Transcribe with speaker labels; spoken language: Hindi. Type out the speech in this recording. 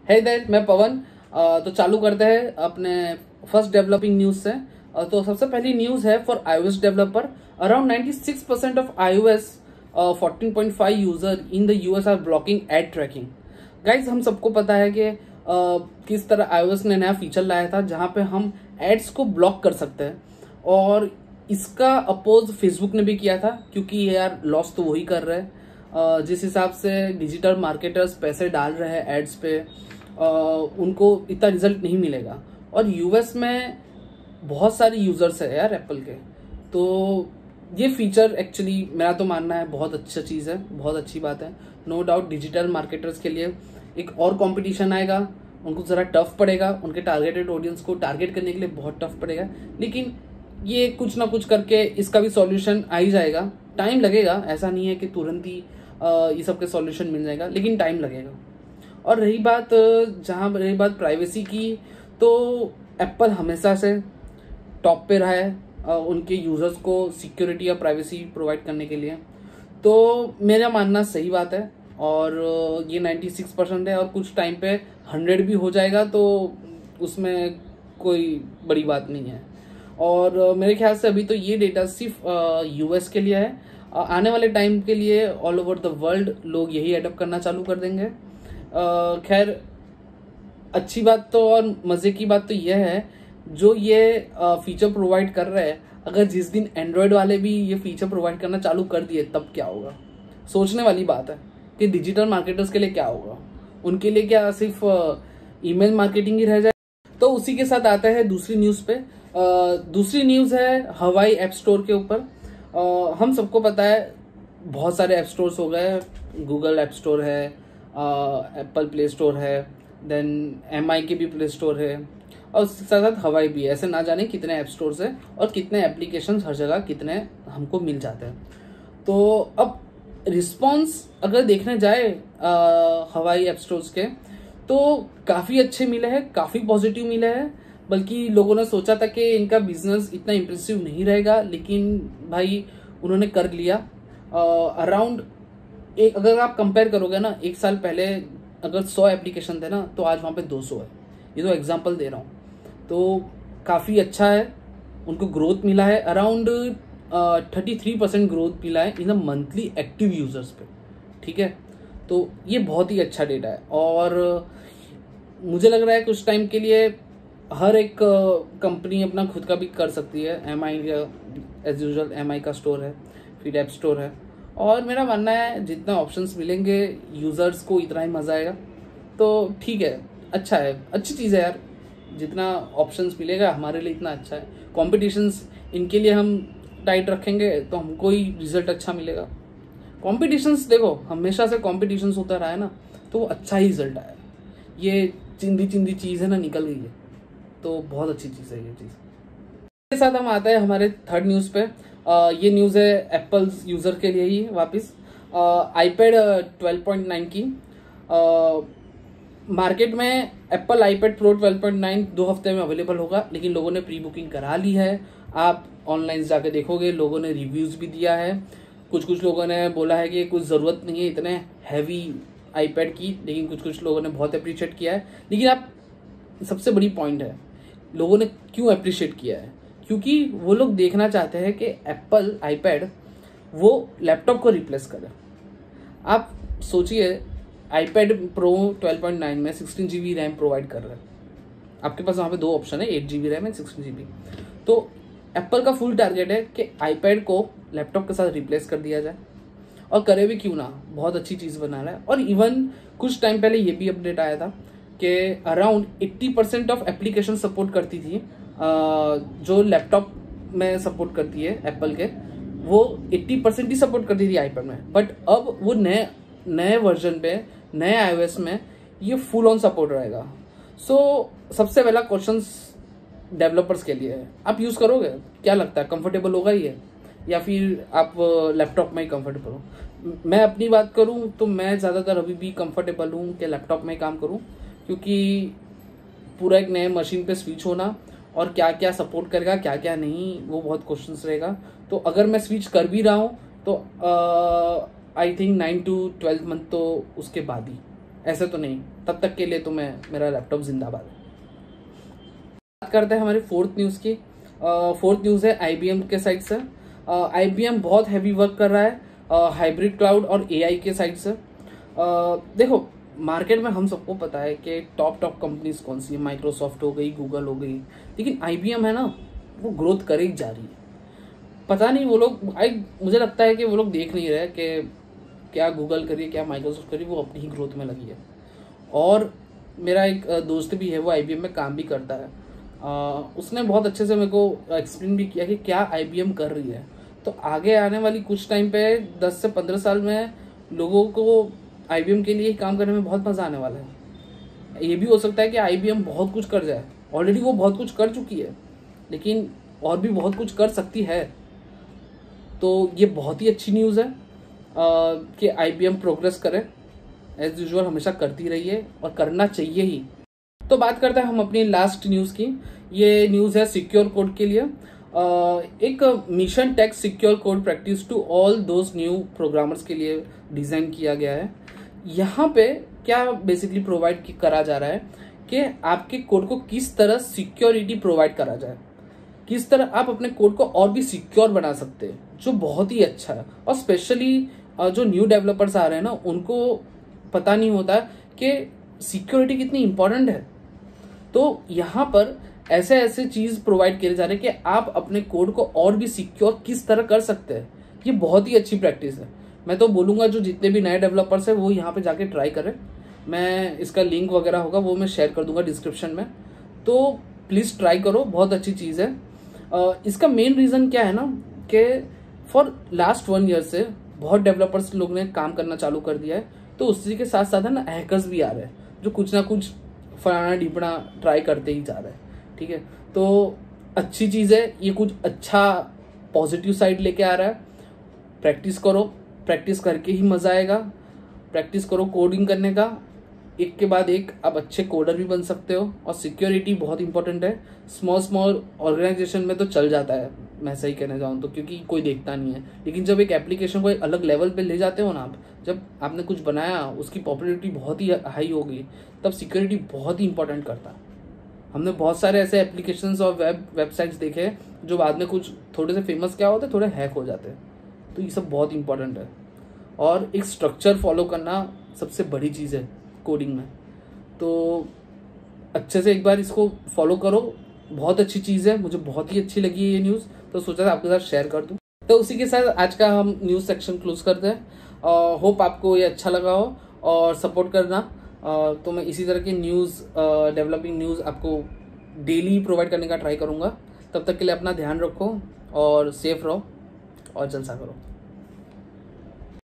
Speaker 1: है देयर, मैं पवन। तो चालू करते हैं अपने फर्स्ट डेवलपिंग न्यूज से। तो सबसे पहली न्यूज है for iOS developer. Around 96% of iOS 14.5 user in the US are blocking ad tracking. Guys, हम सबको पता है कि किस तरह iOS ने नया फीचर लाया था जहां पे हम एड्स को ब्लॉक कर सकते हैं, और इसका अपोज फेसबुक ने भी किया था, क्योंकि यार लॉस तो वही कर रहे हैं। जिस हिसाब से डिजिटल मार्केटर्स पैसे डाल रहे हैं एड्स पे, उनको इतना रिजल्ट नहीं मिलेगा। और यूएस में बहुत सारे यूजर्स है यार एप्पल के, तो ये फीचर एक्चुअली मेरा तो मानना है बहुत अच्छा चीज़ है, बहुत अच्छी बात है। नो डाउट डिजिटल मार्केटर्स के लिए एक और कंपटीशन आएगा, उनको ज़रा टफ पड़ेगा, उनके टारगेटेड ऑडियंस को टारगेट करने के लिए बहुत टफ पड़ेगा, लेकिन ये कुछ ना कुछ करके इसका भी सॉल्यूशन आ ही जाएगा। टाइम लगेगा, ऐसा नहीं है कि तुरंत ही ये सब के सॉल्यूशन मिल जाएगा, लेकिन टाइम लगेगा। और रही बात प्राइवेसी की, तो एप्पल हमेशा से टॉप पे रहा है उनके यूजर्स को सिक्योरिटी या प्राइवेसी प्रोवाइड करने के लिए। तो मेरा मानना सही बात है, और ये 96% है, और कुछ टाइम पे 100 भी हो जाएगा, तो उसमें कोई बड़ी बात नहीं है। और मेरे ख्याल से अभी तो ये डेटा सिर्फ यूएस के लिए है। आने वाले टाइम के लिए ऑल ओवर द वर्ल्ड लोग यही अडॉप्ट करना चालू कर देंगे। खैर, अच्छी बात तो और मजे की बात तो यह है, जो ये फीचर प्रोवाइड कर रहे हैं, अगर जिस दिन एंड्रॉयड वाले भी ये फीचर प्रोवाइड करना चालू कर दिए तब क्या होगा। सोचने वाली बात है कि डिजिटल मार्केटर्स के लिए क्या होगा, उनके लिए क्या सिर्फ ईमेल मार्केटिंग ही रह जाए। तो उसी के साथ आता है दूसरी न्यूज पे। दूसरी न्यूज है हवाई ऐप स्टोर के ऊपर। हम सबको पता है बहुत सारे ऐप स्टोर्स हो गए, गूगल ऐप स्टोर है, एप्पल प्ले स्टोर है, देन MI के भी प्ले स्टोर है, और उसके साथ साथ हवाई भी है। ऐसे ना जाने कितने ऐप स्टोर्स है और कितने एप्लीकेशंस हर जगह कितने हमको मिल जाते हैं। तो अब रिस्पॉन्स अगर देखने जाए हवाई ऐप स्टोर्स के, तो काफ़ी अच्छे मिले हैं, काफ़ी पॉजिटिव मिले हैं। बल्कि लोगों ने सोचा था कि इनका बिजनेस इतना इम्प्रेसिव नहीं रहेगा, लेकिन भाई उन्होंने कर लिया। अराउंड अगर आप कंपेयर करोगे ना, एक साल पहले अगर 100 एप्लीकेशन थे ना, तो आज वहाँ पे 200 है। ये तो एग्जांपल दे रहा हूँ। तो काफ़ी अच्छा है, उनको ग्रोथ मिला है। अराउंड 33% ग्रोथ मिला है in the monthly active users पे। ठीक है, तो ये बहुत ही अच्छा डेटा है, और मुझे लग रहा है कुछ टाइम के लिए हर एक कंपनी अपना खुद का भी कर सकती है। MI एज यूजुअल MI का स्टोर है, फिर ऐप स्टोर है, और मेरा मानना है जितना ऑप्शंस मिलेंगे यूजर्स को इतना ही मजा आएगा। तो ठीक है, अच्छा है, अच्छी चीज़ है यार, जितना ऑप्शंस मिलेगा हमारे लिए इतना अच्छा है। कॉम्पिटिशन्स इनके लिए हम टाइट रखेंगे तो हमको ही रिजल्ट अच्छा मिलेगा। कॉम्पिटिशन्स देखो, हमेशा से कॉम्पिटिशन्स होता रहा है ना, तो वो अच्छा ही रिजल्ट आया। ये चिंदी चीज़ है ना, निकल गई है, तो बहुत अच्छी चीज़ है ये चीज़। इसके साथ हम आते हैं हमारे थर्ड न्यूज़ पे। ये न्यूज़ है एप्पल यूज़र के लिए ही वापस। iPad 12.9 की मार्केट में एप्पल iPad Pro 12.9 2 हफ्ते में अवेलेबल होगा, लेकिन लोगों ने प्री बुकिंग करा ली है। आप ऑनलाइन जाके देखोगे, लोगों ने रिव्यूज़ भी दिया है। कुछ लोगों ने बोला है कि कुछ ज़रूरत नहीं है इतने हैवी iPad की, लेकिन कुछ लोगों ने बहुत अप्रिशिएट किया है। लेकिन आप सबसे बड़ी पॉइंट है, लोगों ने क्यों अप्रिशिएट किया है, क्योंकि वो लोग देखना चाहते हैं कि एप्पल iPad वो लैपटॉप को रिप्लेस करे। आप सोचिए, iPad Pro 12.9 में 16 GB रैम प्रोवाइड कर रहा है। आपके पास वहाँ पे 2 ऑप्शन है, 8 GB रैम एंड 16 GB। तो एप्पल का फुल टारगेट है कि iPad को लैपटॉप के साथ रिप्लेस कर दिया जाए, और करे भी क्यों ना, बहुत अच्छी चीज़ बना रहा है। और इवन कुछ टाइम पहले ये भी अपडेट आया था कि अराउंड 80% ऑफ एप्लीकेशन सपोर्ट करती थी, जो लैपटॉप में सपोर्ट करती है एप्पल के, वो 80% ही सपोर्ट करती थी iPad में। बट अब वो नए वर्जन पे, नए iOS में ये फुल ऑन सपोर्ट रहेगा। सो सबसे पहला क्वेश्चन डेवलपर्स के लिए है, आप यूज़ करोगे? क्या लगता है, कंफर्टेबल होगा ये, या फिर आप लैपटॉप में ही कंफर्टेबल हो? मैं अपनी बात करूं तो मैं ज़्यादातर अभी भी कंफर्टेबल हूं कि लैपटॉप में ही काम करूं, क्योंकि पूरा एक नए मशीन पे स्विच होना और क्या क्या सपोर्ट करेगा क्या क्या नहीं, वो बहुत क्वेश्चंस रहेगा। तो अगर मैं स्विच कर भी रहा हूँ तो आई थिंक 9 to 12 मंथ तो उसके बाद ही ऐसे तो नहीं, तब तक के लिए तो मेरा लैपटॉप जिंदाबाद है। बात करते हैं हमारी फोर्थ न्यूज़ की। फोर्थ न्यूज़ है IBM के साइड से। IBM बहुत हैवी वर्क कर रहा है हाइब्रिड क्लाउड और AI के साइड से। देखो, मार्केट में हम सबको पता है कि टॉप कंपनीज कौन सी है, माइक्रोसॉफ्ट हो गई, गूगल हो गई, लेकिन IBM है ना, वो ग्रोथ कर ही जा रही है। पता नहीं वो लोग, मुझे लगता है कि वो लोग देख नहीं रहे कि क्या गूगल करिए क्या माइक्रोसॉफ्ट करिए, वो अपनी ही ग्रोथ में लगी है। और मेरा एक दोस्त भी है, वो IBM में काम भी करता है। उसने बहुत अच्छे से मेरे को एक्सप्लेन भी किया कि क्या IBM कर रही है। तो आगे आने वाली कुछ टाइम पे 10 से 15 साल में लोगों को IBM के लिए ही काम करने में बहुत मज़ा आने वाला है। ये भी हो सकता है कि IBM बहुत कुछ कर जाए, ऑलरेडी वो बहुत कुछ कर चुकी है, लेकिन और भी बहुत कुछ कर सकती है। तो ये बहुत ही अच्छी न्यूज़ है कि IBM प्रोग्रेस करे, एज यूजुअल हमेशा करती रही है और करना चाहिए ही। तो बात करते हैं हम अपनी लास्ट न्यूज़ की। ये न्यूज़ है सिक्योर कोड के लिए। एक mission tech secure code practice to all those new programmers के लिए डिज़ाइन किया गया है। यहाँ पे क्या बेसिकली प्रोवाइड करा जा रहा है कि आपके कोड को किस तरह सिक्योरिटी प्रोवाइड करा जाए, किस तरह आप अपने कोड को और भी सिक्योर बना सकते हैं, जो बहुत ही अच्छा है। और स्पेशली जो न्यू डेवलपर्स आ रहे हैं ना, उनको पता नहीं होता कि सिक्योरिटी कितनी इंपॉर्टेंट है। तो यहाँ पर ऐसे ऐसे चीज प्रोवाइड किए जा रहे हैं कि आप अपने कोड को और भी सिक्योर किस तरह कर सकते हैं। ये बहुत ही अच्छी प्रैक्टिस है। मैं तो बोलूँगा जो जितने भी नए डेवलपर्स हैं वो यहाँ पे जाके ट्राई करें। मैं इसका लिंक वगैरह होगा वो मैं शेयर कर दूंगा डिस्क्रिप्शन में, तो प्लीज़ ट्राई करो, बहुत अच्छी चीज़ है। इसका मेन रीज़न क्या है ना कि फॉर लास्ट 1 ईयर से बहुत डेवलपर्स लोग ने काम करना चालू कर दिया है। तो उसी के साथ साथ है ना हैकर्स भी आ रहे हैं जो कुछ ना कुछ फलाना ढिपना ट्राई करते ही जा रहे हैं। ठीक है, तो अच्छी चीज़ है, ये कुछ अच्छा पॉजिटिव साइड लेके आ रहा है। प्रैक्टिस करो, प्रैक्टिस करके ही मज़ा आएगा। प्रैक्टिस करो कोडिंग करने का, एक के बाद एक आप अच्छे कोडर भी बन सकते हो। और सिक्योरिटी बहुत इंपॉर्टेंट है। स्मॉल ऑर्गेनाइजेशन में तो चल जाता है, मैं सही कहने जाऊँ तो, क्योंकि कोई देखता नहीं है। लेकिन जब एक एप्लीकेशन को एक अलग लेवल पे ले जाते हो ना आप, जब आपने कुछ बनाया, उसकी पॉपुलैरिटी बहुत ही हाई होगी, तब सिक्योरिटी बहुत ही इंपॉर्टेंट करता है। हमने बहुत सारे ऐसे एप्लीकेशंस और वेबसाइट्स देखे हैं जो बाद में कुछ थोड़े से फेमस क्या होते, थोड़े हैक हो जाते हैं। तो ये सब बहुत इंपॉर्टेंट है। और एक स्ट्रक्चर फॉलो करना सबसे बड़ी चीज़ है कोडिंग में। तो अच्छे से एक बार इसको फॉलो करो, बहुत अच्छी चीज़ है। मुझे बहुत ही अच्छी लगी है ये न्यूज़, तो सोचा था आपके साथ शेयर कर दूं। तो उसी के साथ आज का हम न्यूज़ सेक्शन क्लोज करते हैं। होप आपको ये अच्छा लगा हो और सपोर्ट करना। तो मैं इसी तरह की न्यूज़, डेवलपिंग न्यूज़ आपको डेली प्रोवाइड करने का ट्राई करूँगा। तब तक के लिए अपना ध्यान रखो और सेफ रहो और जलसा करो।